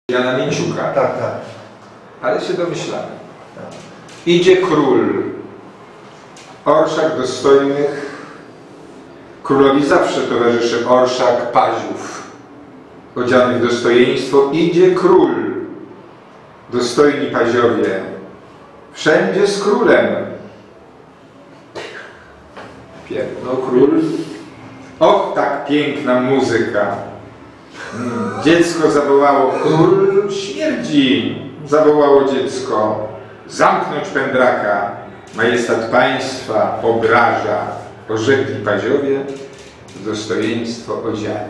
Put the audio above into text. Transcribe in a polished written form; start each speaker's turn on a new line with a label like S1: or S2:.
S1: Jana Mięciuka.
S2: Tak, tak.
S1: Ale się domyślamy. Idzie król. Orszak dostojnych. Królowi zawsze towarzyszy orszak paziów, odziany w dostojeństwo. Idzie król. Dostojni paziowie. Wszędzie z królem. No król. Och, tak piękna muzyka. Dziecko zawołało, król śmierdzi. Zawołało dziecko, zamknąć pędraka. Majestat państwa obraża. Orzekli paziowie, w dostojeństwo odziani.